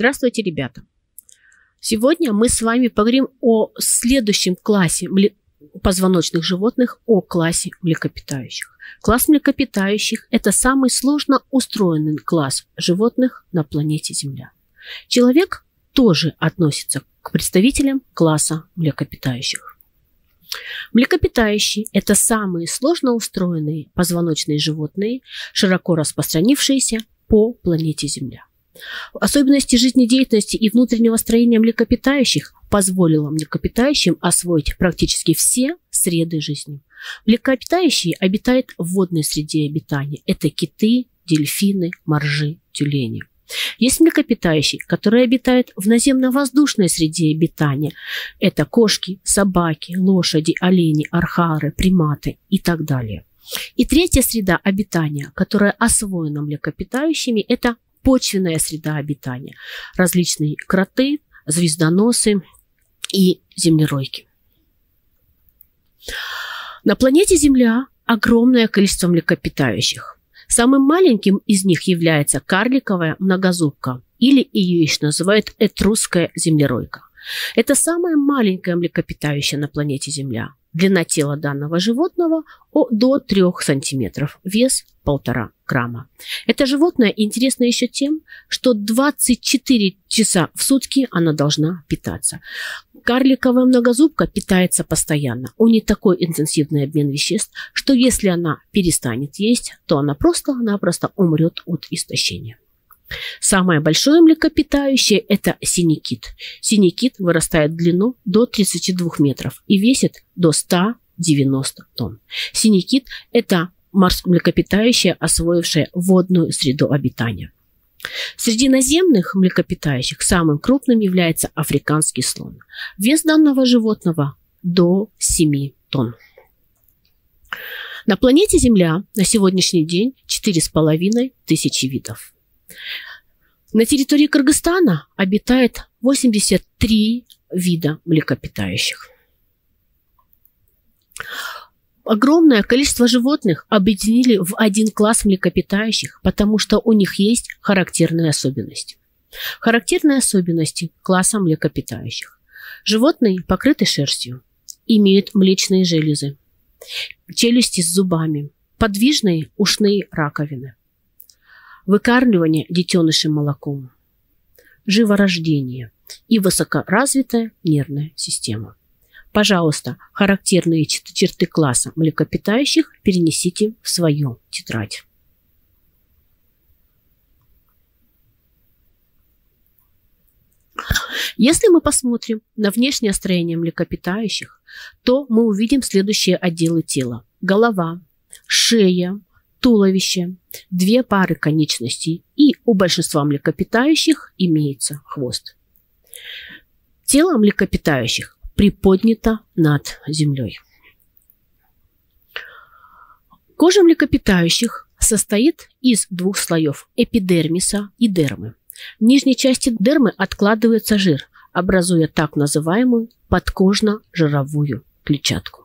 Здравствуйте, ребята! Сегодня мы с вами поговорим о следующем классе позвоночных животных, о классе млекопитающих. Класс млекопитающих – это самый сложно устроенный класс животных на планете Земля. Человек тоже относится к представителям класса млекопитающих. Млекопитающие – это самые сложно устроенные позвоночные животные, широко распространившиеся по планете Земля. Особенности жизнедеятельности и внутреннего строения млекопитающих позволило млекопитающим освоить практически все среды жизни. Млекопитающие обитают в водной среде обитания. Это киты, дельфины, моржи, тюлени. Есть млекопитающие, которые обитают в наземно-воздушной среде обитания. Это кошки, собаки, лошади, олени, архары, приматы и так далее. И третья среда обитания, которая освоена млекопитающими, это почвенная среда обитания. Различные кроты, звездоносы и землеройки. На планете Земля огромное количество млекопитающих. Самым маленьким из них является карликовая многозубка, или ее еще называют этрусская землеройка. Это самое маленькое млекопитающее на планете Земля. Длина тела данного животного до 3 сантиметров, вес 1,5 грамма. Это животное интересно еще тем, что 24 часа в сутки она должна питаться. Карликовая многозубка питается постоянно. У нее такой интенсивный обмен веществ, что если она перестанет есть, то она просто-напросто умрет от истощения. Самое большое млекопитающее – это синий-кит. Синий-кит вырастает в длину до 32 метров и весит до 190 тонн. Синий-кит – это млекопитающее, освоившее водную среду обитания. Среди наземных млекопитающих самым крупным является африканский слон. Вес данного животного до 7 тонн. На планете Земля на сегодняшний день 4,5 тысячи видов. На территории Кыргызстана обитает 83 вида млекопитающих. Огромное количество животных объединили в один класс млекопитающих, потому что у них есть характерные особенности. Характерные особенности класса млекопитающих. Животные покрыты шерстью, имеют млечные железы, челюсти с зубами, подвижные ушные раковины, выкармливание детенышей молоком, живорождение и высокоразвитая нервная система. Пожалуйста, характерные черты класса млекопитающих перенесите в свою тетрадь. Если мы посмотрим на внешнее строение млекопитающих, то мы увидим следующие отделы тела: голова, шея, туловище, 2 пары конечностей, и у большинства млекопитающих имеется хвост. Тело млекопитающих приподнято над землей. Кожа млекопитающих состоит из 2 слоев – эпидермиса и дермы. В нижней части дермы откладывается жир, образуя так называемую подкожно-жировую клетчатку.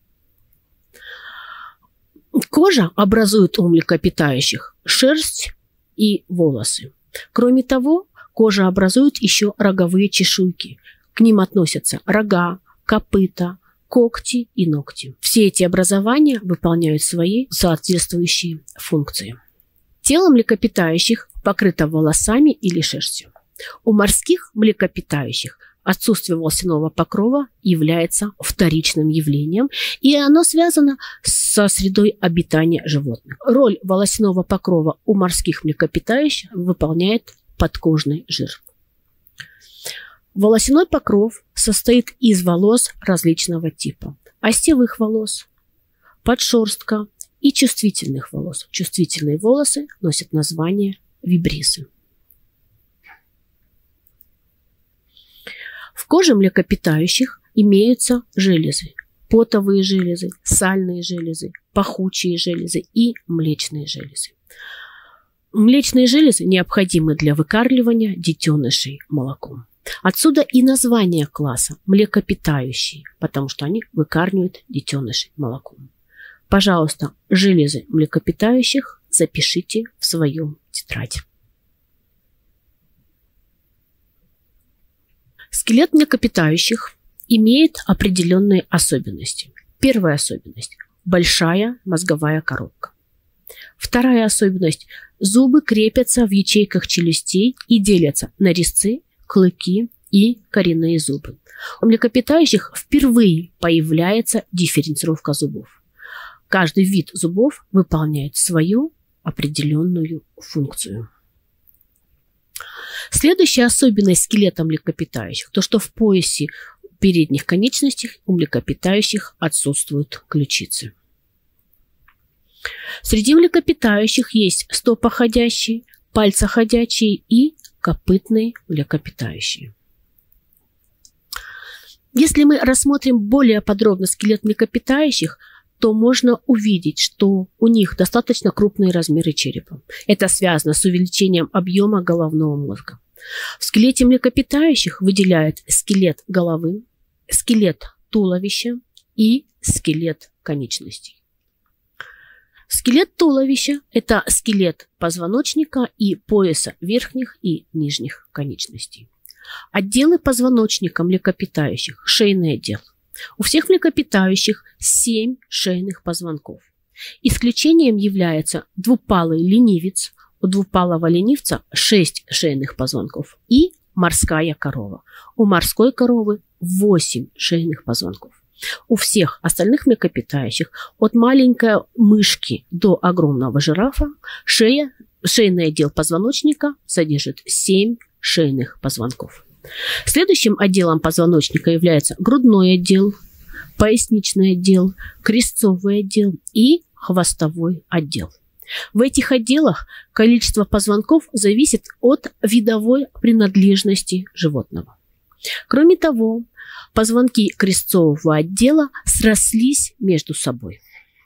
Кожа образует у млекопитающих шерсть и волосы. Кроме того, кожа образует еще роговые чешуйки. К ним относятся рога, копыта, когти и ногти. Все эти образования выполняют свои соответствующие функции. Тело млекопитающих покрыто волосами или шерстью. У морских млекопитающих отсутствие волосяного покрова является вторичным явлением, и оно связано со средой обитания животных. Роль волосяного покрова у морских млекопитающих выполняет подкожный жир. Волосяной покров состоит из волос различного типа: остевых волос, подшерстка и чувствительных волос. Чувствительные волосы носят название вибрисы. В коже млекопитающих имеются железы: потовые железы, сальные железы, пахучие железы и млечные железы. Млечные железы необходимы для выкармливания детенышей молоком. Отсюда и название класса млекопитающие, потому что они выкармливают детенышей молоком. Пожалуйста, железы млекопитающих запишите в свою тетрадь. Скелет млекопитающих имеет определенные особенности. Первая особенность – большая мозговая коробка. Вторая особенность – зубы крепятся в ячейках челюстей и делятся на резцы, клыки и коренные зубы. У млекопитающих впервые появляется дифференцировка зубов. Каждый вид зубов выполняет свою определенную функцию. Следующая особенность скелета млекопитающих – то, что в поясе передних конечностей у млекопитающих отсутствуют ключицы. Среди млекопитающих есть стопоходящие, пальцеходящие и копытные млекопитающие. Если мы рассмотрим более подробно скелет млекопитающих, то можно увидеть, что у них достаточно крупные размеры черепа. Это связано с увеличением объема головного мозга. В скелете млекопитающих выделяют скелет головы, скелет туловища и скелет конечностей. Скелет туловища – это скелет позвоночника и пояса верхних и нижних конечностей. Отделы позвоночника млекопитающих – шейный отдел. У всех млекопитающих 7 шейных позвонков. Исключением является двупалый ленивец. У двупалого ленивца 6 шейных позвонков. И морская корова. У морской коровы 8 шейных позвонков. У всех остальных млекопитающих, от маленькой мышки до огромного жирафа, шейный отдел позвоночника содержит 7 шейных позвонков. Следующим отделом позвоночника является грудной отдел, поясничный отдел, крестцовый отдел и хвостовой отдел. В этих отделах количество позвонков зависит от видовой принадлежности животного. Кроме того, позвонки крестцового отдела срослись между собой.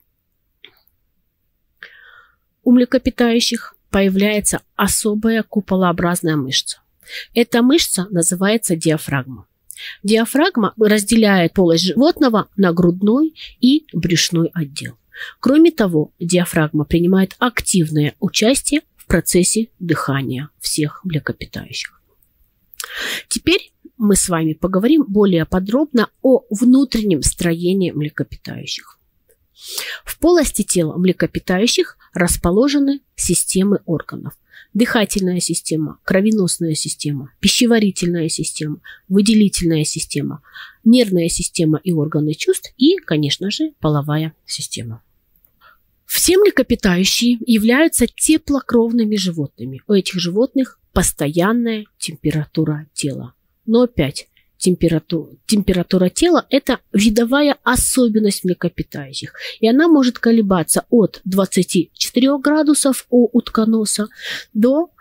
У млекопитающих появляется особая куполообразная мышца. Эта мышца называется диафрагма. Диафрагма разделяет полость животного на грудной и брюшной отдел. Кроме того, диафрагма принимает активное участие в процессе дыхания всех млекопитающих. Теперь мы с вами поговорим более подробно о внутреннем строении млекопитающих. В полости тела млекопитающих расположены системы органов. Дыхательная система, кровеносная система, пищеварительная система, выделительная система, нервная система и органы чувств и, конечно же, половая система. Все млекопитающие являются теплокровными животными. У этих животных постоянная температура тела. Но опять, температура тела – это видовая особенность млекопитающих. И она может колебаться от 24 градусов у утконоса до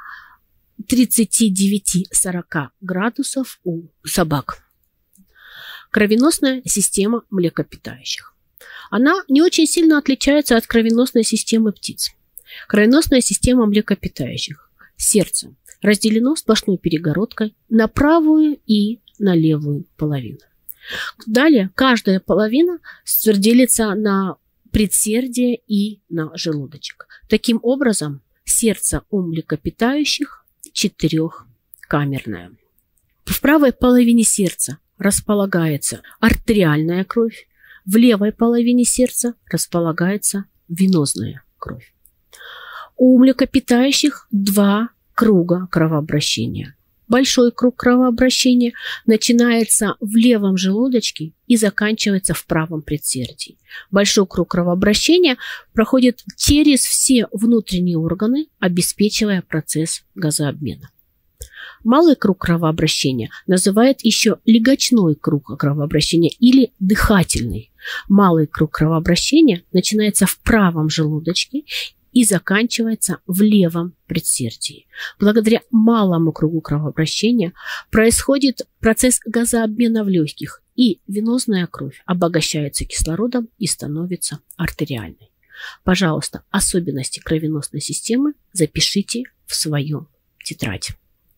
39-40 градусов у собак. Кровеносная система млекопитающих. Она не очень сильно отличается от кровеносной системы птиц. Кровеносная система млекопитающих. Сердце разделено сплошной перегородкой на правую и на левую половину. Далее каждая половина делится на предсердие и на желудочек. Таким образом, сердце у млекопитающих четырехкамерное. В правой половине сердца располагается артериальная кровь, в левой половине сердца располагается венозная кровь. У млекопитающих 2 круга кровообращения. Большой круг кровообращения начинается в левом желудочке и заканчивается в правом предсердии. Большой круг кровообращения проходит через все внутренние органы, обеспечивая процесс газообмена. Малый круг кровообращения называют еще легочной круг кровообращения или дыхательный. Малый круг кровообращения начинается в правом желудочке и заканчивается в левом предсердии. Благодаря малому кругу кровообращения происходит процесс газообмена в легких, и венозная кровь обогащается кислородом и становится артериальной. Пожалуйста, особенности кровеносной системы запишите в свою тетрадь.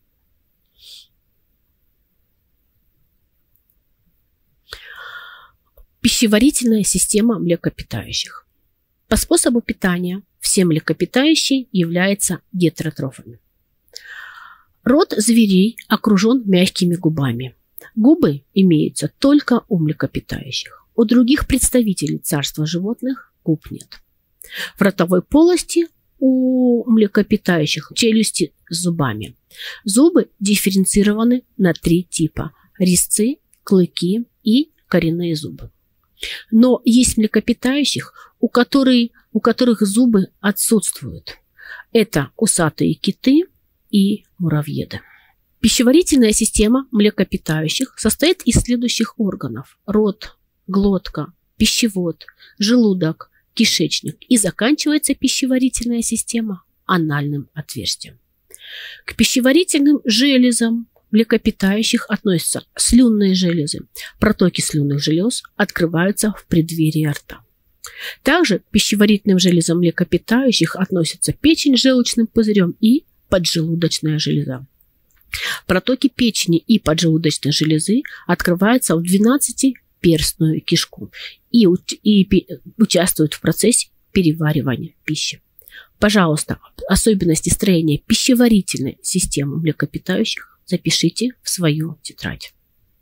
Пищеварительная система млекопитающих. По способу питания все млекопитающие являются гетеротрофами. Рот зверей окружен мягкими губами. Губы имеются только у млекопитающих. У других представителей царства животных губ нет. В ротовой полости у млекопитающих челюсти с зубами. Зубы дифференцированы на 3 типа – резцы, клыки и коренные зубы. Но есть млекопитающих, у которых зубы отсутствуют. Это усатые киты и муравьеды. Пищеварительная система млекопитающих состоит из следующих органов: рот, глотка, пищевод, желудок, кишечник, и заканчивается пищеварительная система анальным отверстием. К пищеварительным железам млекопитающих относятся слюнные железы. Протоки слюнных желез открываются в преддверии рта. Также к пищеварительным железам млекопитающих относятся печень с желчным пузырем и поджелудочная железа. Протоки печени и поджелудочной железы открываются в 12-перстную кишку и участвуют в процессе переваривания пищи. Пожалуйста, особенности строения пищеварительной системы млекопитающих запишите в свою тетрадь.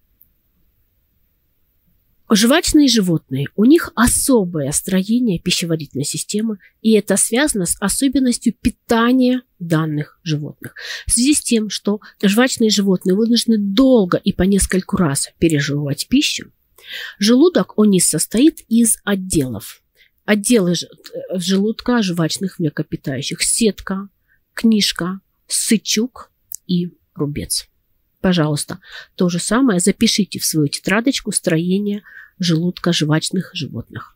Жвачные животные, у них особое строение пищеварительной системы, и это связано с особенностью питания данных животных. В связи с тем, что жвачные животные вынуждены долго и по нескольку раз пережевывать пищу, желудок у них состоит из отделов. Отделы желудка жвачных млекопитающих: сетка, книжка, сычук и рубец. Пожалуйста, то же самое запишите в свою тетрадочку строение желудка жвачных животных.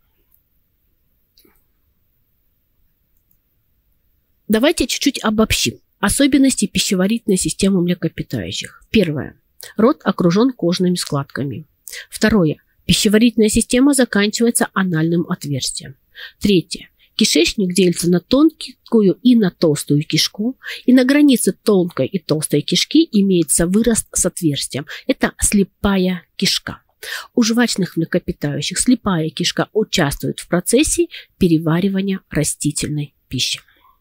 Давайте чуть-чуть обобщим особенности пищеварительной системы млекопитающих. Первое. Рот окружен кожными складками. Второе. Пищеварительная система заканчивается анальным отверстием. Третье. Кишечник делится на тонкую и на толстую кишку, и на границе тонкой и толстой кишки имеется вырост с отверстием. Это слепая кишка. У жвачных млекопитающих слепая кишка участвует в процессе переваривания растительной пищи.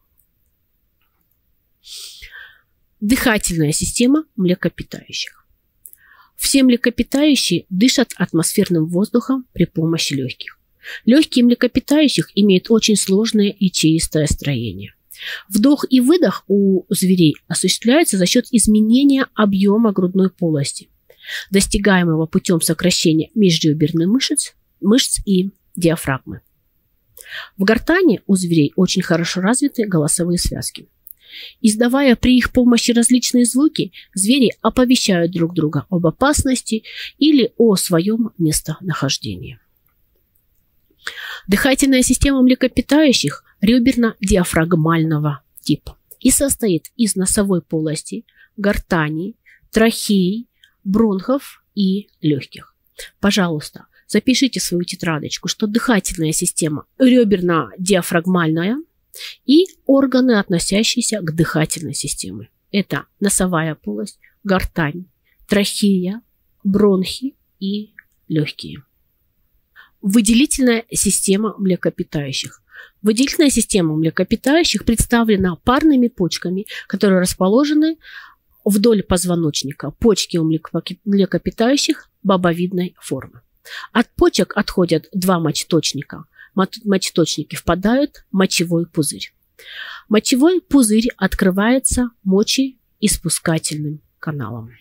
Дыхательная система млекопитающих. Все млекопитающие дышат атмосферным воздухом при помощи легких. Легкие млекопитающих имеют очень сложное ячеистое строение. Вдох и выдох у зверей осуществляется за счет изменения объема грудной полости, достигаемого путем сокращения межреберных мышц и диафрагмы. В гортани у зверей очень хорошо развиты голосовые связки. Издавая при их помощи различные звуки, звери оповещают друг друга об опасности или о своем местонахождении. Дыхательная система млекопитающих реберно-диафрагмального типа и состоит из носовой полости, гортани, трахеи, бронхов и легких. Пожалуйста, запишите в свою тетрадочку, что дыхательная система реберно-диафрагмальная и органы, относящиеся к дыхательной системе. Это носовая полость, гортань, трахея, бронхи и легкие. Выделительная система млекопитающих. Выделительная система млекопитающих представлена парными почками, которые расположены вдоль позвоночника. Почки у млекопитающих бобовидной формы. От почек отходят 2 мочеточника. Мочеточники впадают в мочевой пузырь. Мочевой пузырь открывается мочеиспускательным каналом.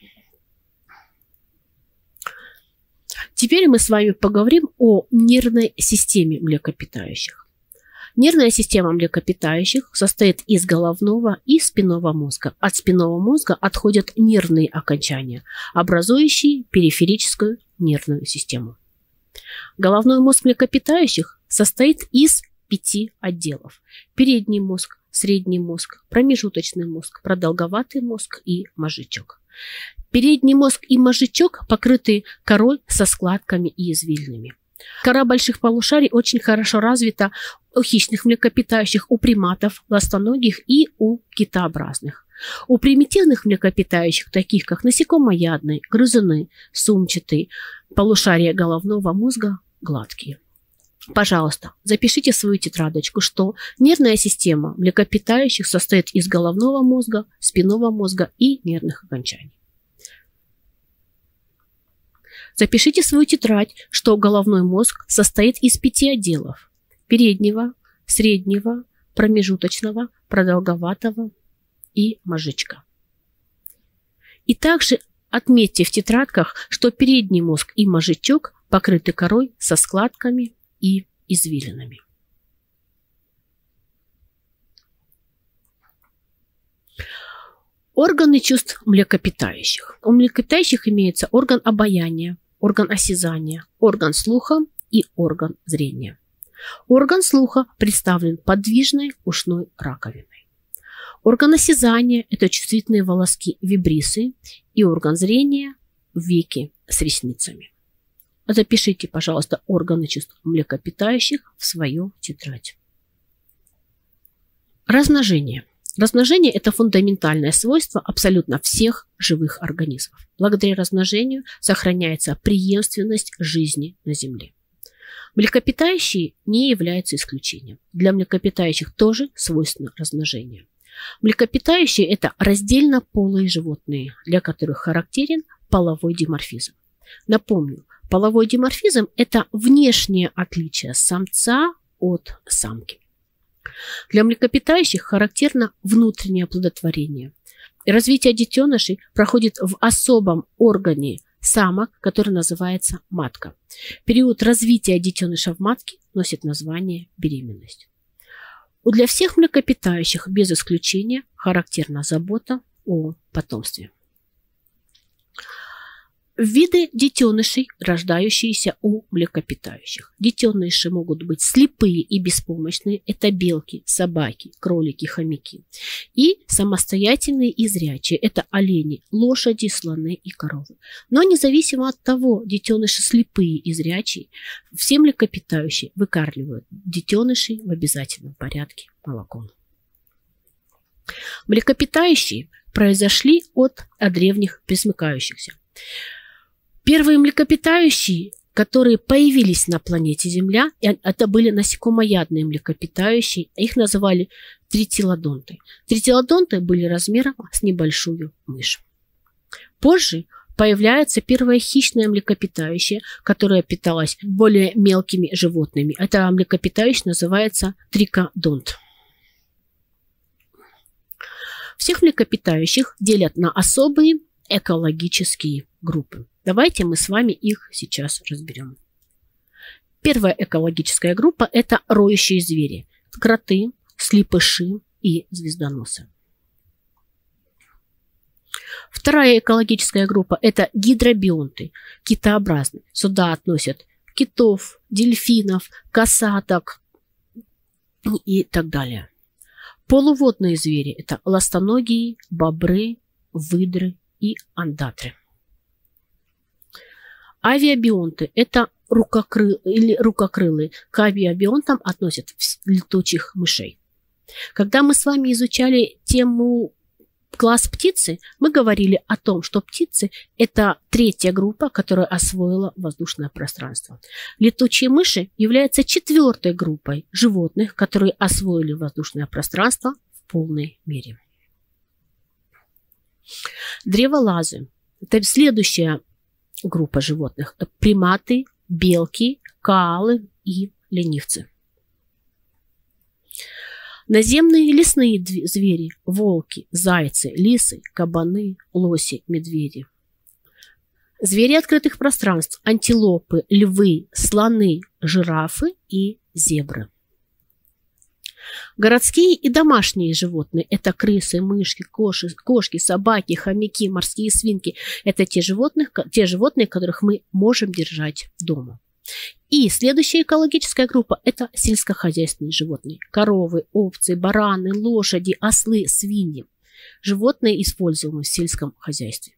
Теперь мы с вами поговорим о нервной системе млекопитающих. Нервная система млекопитающих состоит из головного и спинного мозга. От спинного мозга отходят нервные окончания, образующие периферическую нервную систему. Головной мозг млекопитающих состоит из 5 отделов: передний мозг, средний мозг, промежуточный мозг, продолговатый мозг и мозжечок. Передний мозг и мозжечок покрыты корой со складками и извилинами. Кора больших полушарий очень хорошо развита у хищных млекопитающих, у приматов, ластоногих и у китообразных. У примитивных млекопитающих, таких как насекомоядные, грызуны, сумчатые, полушария головного мозга гладкие. Пожалуйста, запишите в свою тетрадочку, что нервная система млекопитающих состоит из головного мозга, спинного мозга и нервных окончаний. Запишите в свою тетрадь, что головной мозг состоит из 5 отделов: переднего, среднего, промежуточного, продолговатого и мозжечка. И также отметьте в тетрадках, что передний мозг и мозжечок покрыты корой со складками и извилинами. Органы чувств млекопитающих. У млекопитающих имеется орган обоняния, орган осязания, орган слуха и орган зрения. Орган слуха представлен подвижной ушной раковиной. Орган осязания – это чувствительные волоски вибрисы, и орган зрения – веки с ресницами. Запишите, пожалуйста, органы чувств млекопитающих в свою тетрадь. Размножение. Размножение – это фундаментальное свойство абсолютно всех живых организмов. Благодаря размножению сохраняется преемственность жизни на Земле. Млекопитающие не являются исключением. Для млекопитающих тоже свойственно размножение. Млекопитающие – это раздельнополые животные, для которых характерен половой диморфизм. Напомню, половой диморфизм – это внешнее отличие самца от самки. Для млекопитающих характерно внутреннее оплодотворение. Развитие детенышей проходит в особом органе самок, который называется матка. Период развития детеныша в матке носит название беременность. Для всех млекопитающих без исключения характерна забота о потомстве. Виды детенышей, рождающиеся у млекопитающих. Детеныши могут быть слепые и беспомощные. Это белки, собаки, кролики, хомяки. И самостоятельные и зрячие. Это олени, лошади, слоны и коровы. Но независимо от того, детеныши слепые и зрячие, все млекопитающие выкармливают детенышей в обязательном порядке молоком. Млекопитающие произошли от древних пресмыкающихся. Первые млекопитающие, которые появились на планете Земля, это были насекомоядные млекопитающие, их называли тритилодонты. Тритилодонты были размером с небольшую мышь. Позже появляется первое хищное млекопитающее, которое питалось более мелкими животными. Это млекопитающее называется трикодонт. Всех млекопитающих делят на особые экологические группы. Давайте мы с вами их сейчас разберем. Первая экологическая группа – это роющие звери. Кроты, слепыши и звездоносы. Вторая экологическая группа – это гидробионты, китообразные. Сюда относят китов, дельфинов, касаток и так далее. Полуводные звери – это ластоногие, бобры, выдры и ондатры. Авиабионты – это рукокрылые. К авиабионтам относят летучих мышей. Когда мы с вами изучали тему класс птицы, мы говорили о том, что птицы – это третья группа, которая освоила воздушное пространство. Летучие мыши являются четвертой группой животных, которые освоили воздушное пространство в полной мере. Древолазы – это следующая группа животных. Приматы, белки, коалы и ленивцы. Наземные и лесные звери – волки, зайцы, лисы, кабаны, лоси, медведи. Звери открытых пространств – антилопы, львы, слоны, жирафы и зебры. Городские и домашние животные – это крысы, мышки, кошки, собаки, хомяки, морские свинки. Это те животные, которых мы можем держать дома. И следующая экологическая группа – это сельскохозяйственные животные. Коровы, овцы, бараны, лошади, ослы, свиньи. Животные, используемые в сельском хозяйстве.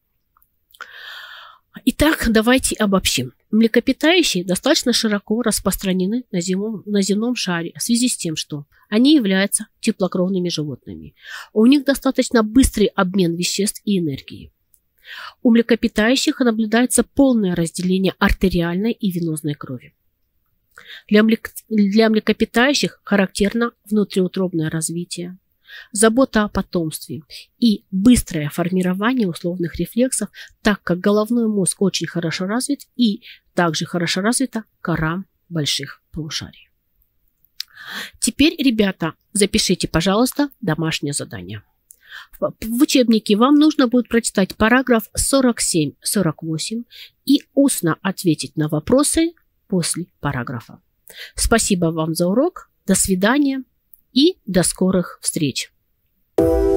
Итак, давайте обобщим. Млекопитающие достаточно широко распространены на земном шаре в связи с тем, что они являются теплокровными животными. У них достаточно быстрый обмен веществ и энергии. У млекопитающих наблюдается полное разделение артериальной и венозной крови. Для млекопитающих характерно внутриутробное развитие. забота о потомстве и быстрое формирование условных рефлексов, так как головной мозг очень хорошо развит и также хорошо развита кора больших полушарий. Теперь, ребята, запишите, пожалуйста, домашнее задание. В учебнике вам нужно будет прочитать параграф 47-48 и устно ответить на вопросы после параграфа. Спасибо вам за урок, до свидания и до скорых встреч!